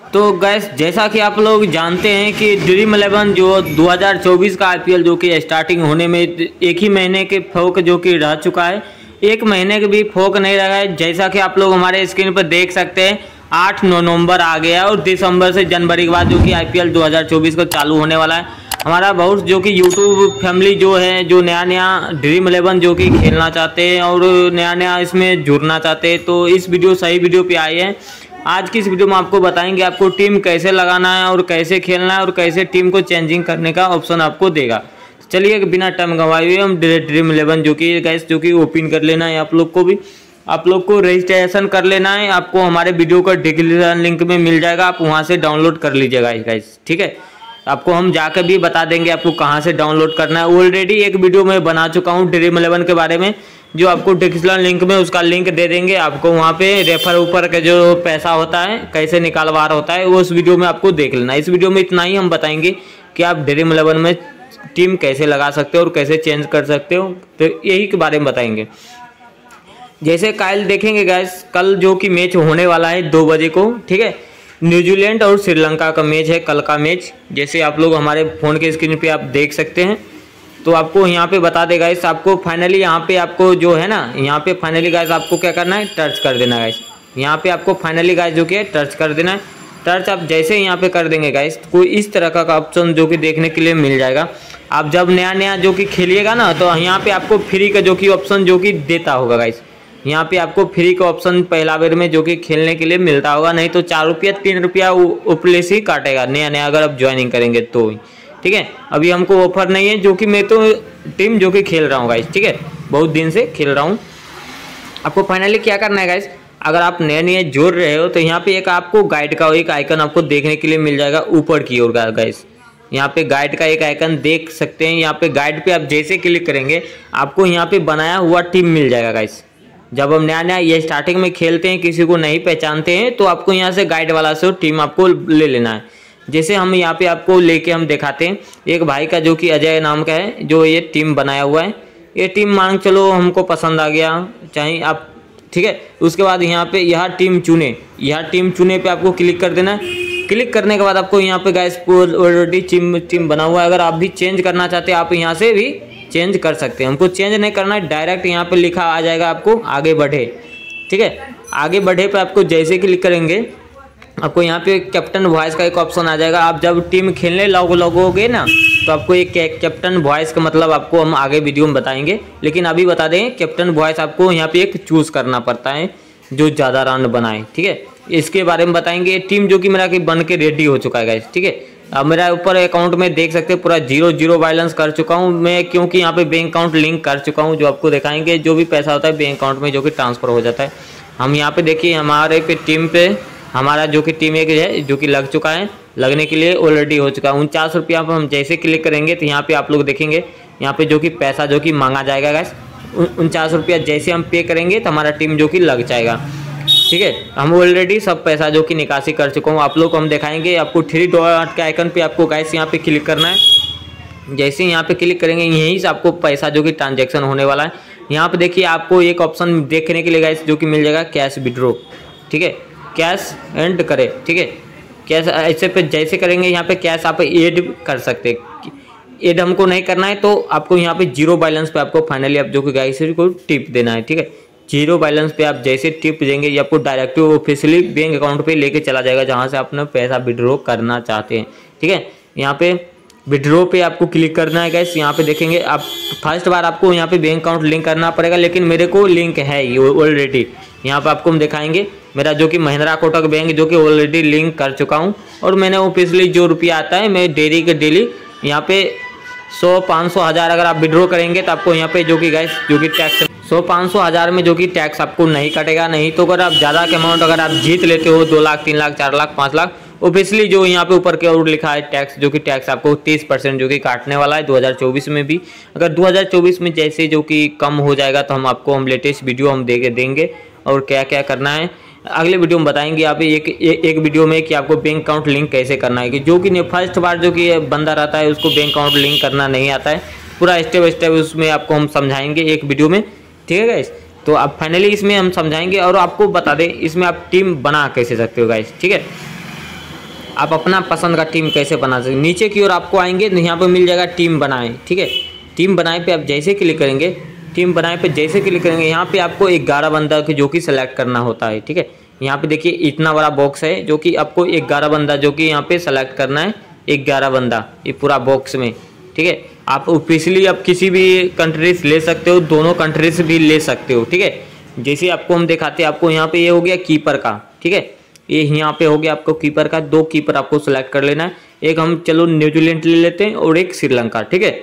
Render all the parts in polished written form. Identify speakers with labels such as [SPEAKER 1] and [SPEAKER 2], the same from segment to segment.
[SPEAKER 1] तो गैस जैसा कि आप लोग जानते हैं कि ड्रीम 11 जो 2024 का आईपीएल जो कि स्टार्टिंग होने में एक ही महीने के फोक जो कि रह चुका है, एक महीने के भी फोक नहीं रहा है। जैसा कि आप लोग हमारे स्क्रीन पर देख सकते हैं 8 नवंबर आ गया और दिसंबर से जनवरी के बाद जो कि आईपीएल 2024 को चालू होने वाला है। हमारा बहुत जो कि यूट्यूब फैमिली जो है जो नया ड्रीम 11 जो कि खेलना चाहते हैं और नया इसमें जुड़ना चाहते हैं, तो इस वीडियो सही वीडियो पे आए हैं। आज की इस वीडियो में आपको बताएंगे आपको टीम कैसे लगाना है और कैसे खेलना है और कैसे टीम को चेंजिंग करने का ऑप्शन आपको देगा। चलिए बिना टाइम गंवाए हुए हम ड्रीम 11 जो कि गैस जो कि ओपन कर लेना है। आप लोग को भी आप लोग को रजिस्ट्रेशन कर लेना है। आपको हमारे वीडियो का डिस्क्रिप्शन लिंक में मिल जाएगा, आप वहाँ से डाउनलोड कर लीजिएगा गाइस, ठीक है। आपको हम जाकर भी बता देंगे आपको कहाँ से डाउनलोड करना है। ऑलरेडी एक वीडियो मैं बना चुका हूँ ड्रीम 11 के बारे में, जो आपको डिस्क्रिप्शन लिंक में उसका लिंक दे देंगे। आपको वहाँ पे रेफर ऊपर का जो पैसा होता है कैसे निकालवार होता है वो उस वीडियो में आपको देख लेना। इस वीडियो में इतना ही हम बताएंगे कि आप ड्रीम 11 में टीम कैसे लगा सकते हो और कैसे चेंज कर सकते हो, तो यही के बारे में बताएंगे। जैसे कल देखेंगे गैस, कल जो कि मैच होने वाला है 2 बजे को, ठीक है। न्यूजीलैंड और श्रीलंका का मैच है कल का मैच, जैसे आप लोग हमारे फ़ोन के स्क्रीन पे आप देख सकते हैं। तो आपको यहाँ पे बता देगा इस आपको फाइनली यहाँ पे आपको जो है ना, यहाँ पे फाइनली गाइस आपको क्या करना है, टच कर देना गाइस। यहाँ पे आपको फाइनली गाइस जो कि है टच कर देना है। टच आप जैसे यहाँ पे कर देंगे गाइस, कोई इस तरह का ऑप्शन जो कि देखने के लिए मिल जाएगा। आप जब नया जो कि खेलिएगा ना, तो यहाँ पे आपको फ्री का जो कि ऑप्शन जो कि देता होगा गाइस। यहाँ पे आपको फ्री का ऑप्शन पहला बार में जो कि खेलने के लिए मिलता होगा, नहीं तो 4 रुपया 3 रुपया ऊपर से ही काटेगा नया अगर आप ज्वाइनिंग करेंगे तो, ठीक है। अभी हमको ऑफर नहीं है, जो कि मैं तो टीम जो कि खेल रहा हूँ गाइस, ठीक है, बहुत दिन से खेल रहा हूँ। आपको फाइनली क्या करना है गाइस, अगर आप नए जोड़ रहे हो तो यहाँ पे एक आपको गाइड का एक आइकन आपको देखने के लिए मिल जाएगा ऊपर की ओर गाइस। यहाँ पे गाइड का एक आइकन देख सकते हैं। यहाँ पे गाइड पे आप जैसे क्लिक करेंगे आपको यहाँ पे बनाया हुआ टीम मिल जाएगा गाइस। जब हम नया ये स्टार्टिंग में खेलते हैं, किसी को नहीं पहचानते हैं, तो आपको यहाँ से गाइड वाला से टीम आपको ले लेना है। जैसे हम यहाँ पे आपको लेके हम दिखाते हैं, एक भाई का जो कि अजय नाम का है, जो ये टीम बनाया हुआ है। ये टीम मान चलो हमको पसंद आ गया, चाहे आप, ठीक है। उसके बाद यहाँ पे यह टीम चुने, यह टीम चुने पे आपको क्लिक कर देना है। क्लिक करने के बाद आपको यहाँ पे गाइस ऑलरेडी टीम बना हुआ है। अगर आप भी चेंज करना चाहते हैं आप यहाँ से भी चेंज कर सकते हैं। हमको चेंज नहीं करना है, डायरेक्ट यहाँ पे लिखा आ जाएगा आपको आगे बढ़े, ठीक है। आगे बढ़े पे आपको जैसे क्लिक करेंगे आपको यहाँ पे कैप्टन वॉइस का एक ऑप्शन आ जाएगा। आप जब टीम खेलने लगोगे ना, तो आपको एक कैप्टन वॉइस का मतलब आपको हम आगे वीडियो में बताएंगे, लेकिन अभी बता दें कैप्टन वॉइस आपको यहाँ पे एक चूज़ करना पड़ता है जो ज़्यादा रन बनाए, ठीक है। इसके बारे में बताएंगे। टीम जो कि मेरा कि बन के रेडी हो चुका है गाइस, ठीक है। अब मेरा ऊपर अकाउंट में देख सकते हैं पूरा 0 बैलेंस कर चुका हूँ मैं, क्योंकि यहाँ पे बैंक अकाउंट लिंक कर चुका हूँ, जो आपको दिखाएंगे। जो भी पैसा होता है बैंक अकाउंट में जो कि ट्रांसफ़र हो जाता है। हम यहाँ पे देखिए हमारे पे टीम पे हमारा जो कि टीम एक है जो कि लग चुका है, लगने के लिए ऑलरेडी हो चुका है। 49 रुपया पर हम जैसे क्लिक करेंगे तो यहाँ पे आप लोग देखेंगे यहाँ पे जो कि पैसा जो कि मांगा जाएगा गैस। 49 रुपया जैसे हम पे करेंगे तो हमारा टीम जो कि लग जाएगा, ठीक है। हम ऑलरेडी सब पैसा जो कि निकासी कर चुका हूँ। आप लोग को हम दिखाएंगे। आपको 3 डॉट के आइकन पे आपको गैस यहाँ पे क्लिक करना है। जैसे यहाँ पे क्लिक करेंगे यहीं से आपको पैसा जो कि ट्रांजैक्शन होने वाला है। यहाँ पे देखिए आपको एक ऑप्शन देखने के लिए गैस जो कि मिल जाएगा कैश विड्रॉ, ठीक है, कैश एंड करे, ठीक है। कैश ऐसे पे जैसे करेंगे यहाँ पे कैश आप ऐड कर सकते हैं। ऐड हमको नहीं करना है, तो आपको यहाँ पे 0 बैलेंस पे आपको फाइनली आप जो कि गाइस को टिप देना है, ठीक है। 0 बैलेंस पे आप जैसे टिप देंगे ये आपको डायरेक्ट ऑफिशियली बैंक अकाउंट पे लेके चला जाएगा, जहाँ से आपने पैसा विड्रॉ करना चाहते हैं, ठीक है। यहाँ पे विड्रॉ पे आपको क्लिक करना है गैस। यहाँ पे देखेंगे आप फर्स्ट बार आपको यहाँ पे बैंक अकाउंट लिंक करना पड़ेगा, लेकिन मेरे को लिंक है ये ऑलरेडी। यहाँ पे आपको हम दिखाएंगे मेरा जो कि महिंद्रा कोटक बैंक जो कि ऑलरेडी लिंक कर चुका हूँ, और मैंने ऑफिशियली जो रुपया आता है मैं डेली के डेली यहाँ पे 100, 500, 1000 अगर आप विड्रॉ करेंगे तो आपको यहाँ पे जो कि गैस जो कि टैक्स 100, 500, 1000 में जो कि टैक्स आपको नहीं कटेगा। नहीं तो अगर आप ज़्यादा के अमाउंट अगर आप जीत लेते हो 2 लाख, 3 लाख, 4 लाख, 5 लाख, ऑफिशियली जो यहाँ पे ऊपर के और लिखा है टैक्स, जो कि टैक्स आपको 30% जो कि काटने वाला है 2024 में भी। अगर 2024 में जैसे जो कि कम हो जाएगा तो हम लेटेस्ट वीडियो हम देंगे और क्या क्या करना है अगले वीडियो में बताएंगे। आप एक वीडियो में कि आपको बैंक अकाउंट लिंक कैसे करना है, कि जो कि फर्स्ट बार जो कि बंदा रहता है उसको बैंक अकाउंट लिंक करना नहीं आता है। पूरा स्टेप बाय स्टेप उसमें आपको हम समझाएंगे एक वीडियो में, ठीक है गाइस। तो अब फाइनली इसमें हम समझाएंगे और आपको बता दें इसमें आप टीम बना कैसे सकते हो गाइस, ठीक है। आप अपना पसंद का टीम कैसे बना सकते। नीचे की ओर आपको आएंगे तो यहाँ पे मिल जाएगा टीम बनाएं, ठीक है। टीम बनाए पे आप जैसे क्लिक करेंगे, टीम बनाए पे जैसे क्लिक करेंगे यहाँ पे आपको 11 बंदा जो कि सेलेक्ट करना होता है, ठीक है। यहाँ पे देखिए इतना बड़ा बॉक्स है जो कि आपको 11 बंदा जो कि यहाँ पे सेलेक्ट करना है, 11 बंदा ये पूरा बॉक्स में, ठीक है। आप ऑफिशियली आप किसी भी कंट्रीज ले सकते हो, दोनों कंट्रीज भी ले सकते हो, ठीक है। जैसे आपको हम दिखाते हैं, आपको यहाँ पे ये हो गया कीपर का, ठीक है। ये यहाँ पे हो गया आपको कीपर का, 2 कीपर आपको सेलेक्ट कर लेना है। एक हम चलो न्यूजीलैंड ले लेते हैं और एक श्रीलंका, ठीक है।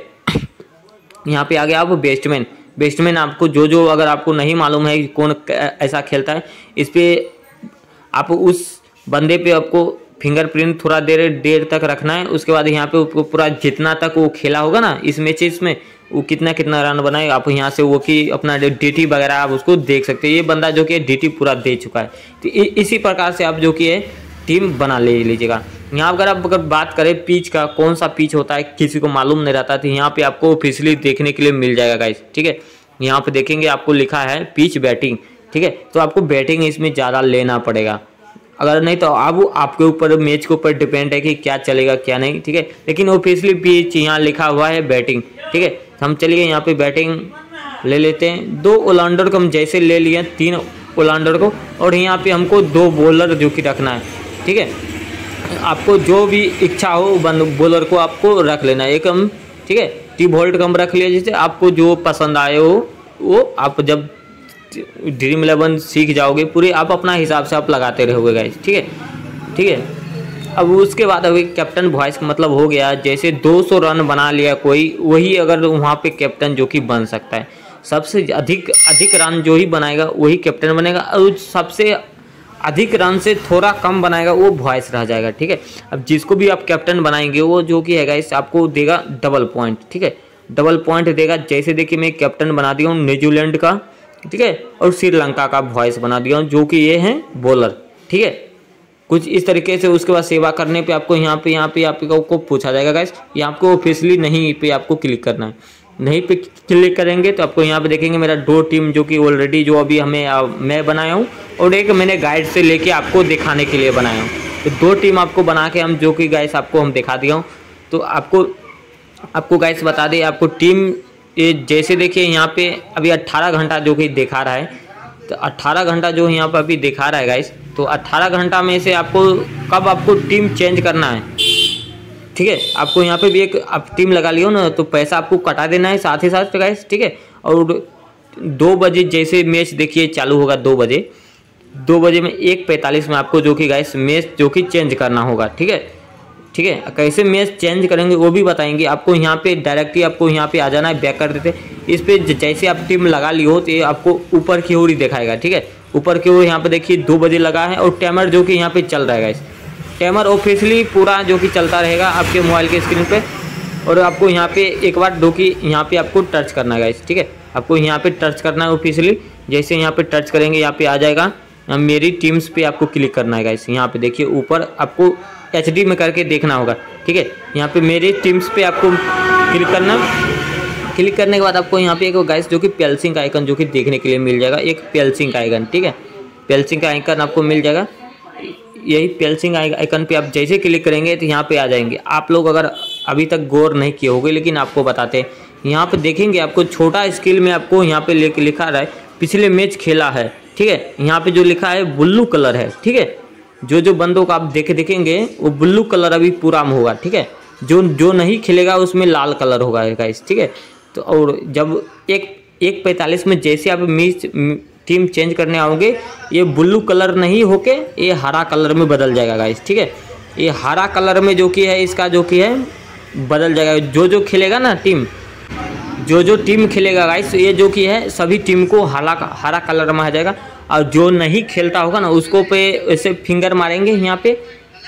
[SPEAKER 1] यहाँ पे आ गया आप बेस्टमैन। बेस्टमैन आपको जो अगर आपको नहीं मालूम है कौन ऐसा खेलता है, इस पर आप उस बंदे पे आपको फिंगरप्रिंट थोड़ा देर तक रखना है। उसके बाद यहाँ पे पूरा जितना तक वो खेला होगा ना इस मैचेस में, वो कितना रन बनाए आप यहाँ से वो कि अपना डीटी वगैरह आप उसको देख सकते हैं। ये बंदा जो कि डीटी पूरा दे चुका है। तो इसी प्रकार से आप जो कि है टीम बना लीजिएगा। यहाँ अगर बात करें पिच का, कौन सा पिच होता है किसी को मालूम नहीं रहता, तो यहाँ पे आपको ऑफिशियली देखने के लिए मिल जाएगा गाइस, ठीक है। यहाँ पे देखेंगे आपको लिखा है पिच बैटिंग, ठीक है। तो आपको बैटिंग इसमें ज़्यादा लेना पड़ेगा, अगर नहीं तो अब आपके ऊपर मैच के ऊपर डिपेंड है कि क्या चलेगा क्या नहीं, ठीक है। लेकिन ऑफिशियली पिच यहाँ लिखा हुआ है बैटिंग, ठीक है। हम चलिए यहाँ पे बैटिंग ले लेते हैं। 2 ऑलराउंडर को हम जैसे ले लिए, 3 ऑलराउंडर को, और यहाँ पे हमको 2 बॉलर जो कि रखना है, ठीक है। आपको जो भी इच्छा हो बॉलर को आपको रख लेना है एक हम, ठीक है। टी वोल्ट कम रख लिया, जैसे आपको जो पसंद आए हो वो आप जब ड्रीम 11 सीख जाओगे पूरी आप अपना हिसाब से आप लगाते रहोगे गाइस, ठीक है, ठीक है। अब उसके बाद अभी कैप्टन वॉइस का मतलब हो गया, जैसे 200 रन बना लिया कोई, वही अगर वहाँ पे कैप्टन जो कि बन सकता है। सबसे अधिक रन जो ही बनाएगा वही कैप्टन बनेगा, और सबसे अधिक रन से थोड़ा कम बनाएगा वो वॉइस रह जाएगा, ठीक है। अब जिसको भी आप कैप्टन बनाएंगे वो जो कि है गाइस आपको देगा डबल पॉइंट, ठीक है, डबल पॉइंट देगा। जैसे देखिए मैं कैप्टन बना दिया हूँ न्यूजीलैंड का, ठीक है, और श्रीलंका का वॉइस बना दिया हूँ जो कि ये हैं बॉलर, ठीक है, कुछ इस तरीके से। उसके बाद सेवा करने पे आपको यहाँ पे आपको पूछा जाएगा गाइस, ये आपको ऑफिशियली नहीं पे आपको क्लिक करना है। नहीं पे क्लिक करेंगे तो आपको यहाँ पे देखेंगे मेरा 2 टीम जो कि ऑलरेडी जो अभी मैं बनाया हूँ, और एक मैंने गाइड से लेके आपको दिखाने के लिए बनाया हूँ। तो 2 टीम आपको बना के हम जो कि गाइस आपको हम दिखा दिया हूँ। तो आपको गाइस बता दें, आपको टीम ये जैसे देखिए यहाँ पे अभी 18 घंटा जो कि दिखा रहा है, तो 18 घंटा जो यहाँ पर अभी दिखा रहा है गाइस, तो 18 घंटा में से आपको कब आपको टीम चेंज करना है, ठीक है। आपको यहाँ पे भी एक आप टीम लगा लियो ना, तो पैसा आपको कटा देना है साथ ही साथ गाइस, ठीक है। और 2 बजे जैसे मैच देखिए चालू होगा, 2 बजे में 1:45 में आपको जो कि गाइस मैच जो कि चेंज करना होगा, ठीक है, ठीक है। कैसे मैच चेंज करेंगे वो भी बताएंगे आपको। यहाँ पे डायरेक्टली आपको यहाँ पे आ जाना है, बैक कर देते। इस पे जैसे आप टीम लगा ली हो तो ये आपको ऊपर की ओर ही दिखाएगा, ठीक है, ऊपर की ओर। यहाँ पे देखिए 2 बजे लगा है, और टाइमर जो कि यहाँ पे चल रहा है गाइस, टाइमर ऑफिशियली पूरा जो कि चलता रहेगा आपके मोबाइल के स्क्रीन पे। और आपको यहाँ पे एक बार जो कि यहाँ पे आपको टच करना है गाइस, ठीक है, आपको यहाँ पे टच करना है ऑफिशियली। जैसे यहाँ पे टच करेंगे यहाँ पे आ जाएगा मेरी टीम्स पे, आपको क्लिक करना है गाइस। यहाँ पे देखिए ऊपर आपको HD में करके देखना होगा, ठीक है। यहाँ पे मेरी टीम्स पे आपको क्लिक करना। क्लिक करने के बाद आपको यहाँ पे एक गाइस जो कि पेल्सिंग का आइकन जो कि देखने के लिए मिल जाएगा, एक पेल्सिंग का आइकन, ठीक है, पेल्सिंग का आइकन आपको मिल जाएगा। यही पेल्सिंग आइकन पे आप जैसे क्लिक करेंगे तो यहाँ पे आ जाएंगे। आप लोग अगर अभी तक गौर नहीं किए होंगे, लेकिन आपको बताते हैं, यहाँ पे देखेंगे आपको छोटा स्केल में आपको यहाँ पे लिखा रहा है पिछले मैच खेला है, ठीक है। यहाँ पे जो लिखा है ब्लू कलर है, ठीक है। जो बंदों को आप देखेंगे वो ब्लू कलर अभी पूरा में होगा, ठीक है। जो नहीं खेलेगा उसमें लाल कलर होगा गाइस, ठीक है। तो और जब 1:45 में जैसे आप मैच टीम चेंज करने आओगे, ये ब्लू कलर नहीं होके ये हरा कलर में बदल जाएगा गाइस, ठीक है। ये हरा कलर में जो कि है इसका जो कि है बदल जाएगा। जो खेलेगा ना टीम, जो टीम खेलेगा गाइस, ये जो कि है सभी टीम को हरा कलर में आ जाएगा। और जो नहीं खेलता होगा ना उसको पे ऐसे फिंगर मारेंगे यहाँ पे,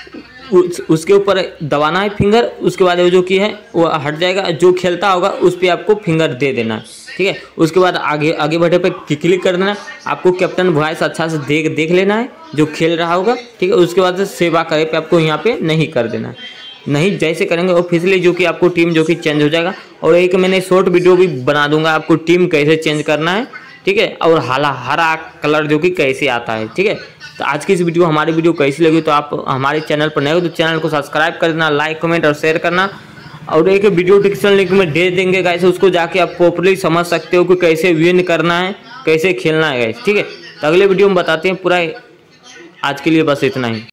[SPEAKER 1] उसके ऊपर दबाना है फिंगर, उसके बाद जो कि है वो हट जाएगा। जो खेलता होगा उस पर आपको फिंगर दे देना है, ठीक है। उसके बाद आगे बढ़े पे क्लिक कर देना। आपको कैप्टन वॉइस अच्छा से देख लेना है जो खेल रहा होगा, ठीक है। उसके बाद सेवा करे पे आपको यहाँ पे नहीं कर देना, नहीं जैसे करेंगे ऑफिशियली जो कि आपको टीम जो कि चेंज हो जाएगा। और एक मैंने शॉर्ट वीडियो भी बना दूंगा आपको टीम कैसे चेंज करना है, ठीक है, और हरा कलर जो कि कैसे आता है, ठीक है। तो आज की इस वीडियो हमारी वीडियो कैसी लगी, तो आप हमारे चैनल पर नए हो तो चैनल को सब्सक्राइब कर देना, लाइक कमेंट और शेयर करना। और एक वीडियो डिस्क्रिप्शन लिंक में दे देंगे गाइस, उसको जाके आप प्रॉपर्ली समझ सकते हो कि कैसे विन करना है, कैसे खेलना है गाइस। ठीक है, तो अगले वीडियो में बताते हैं पूरा। आज के लिए बस इतना ही।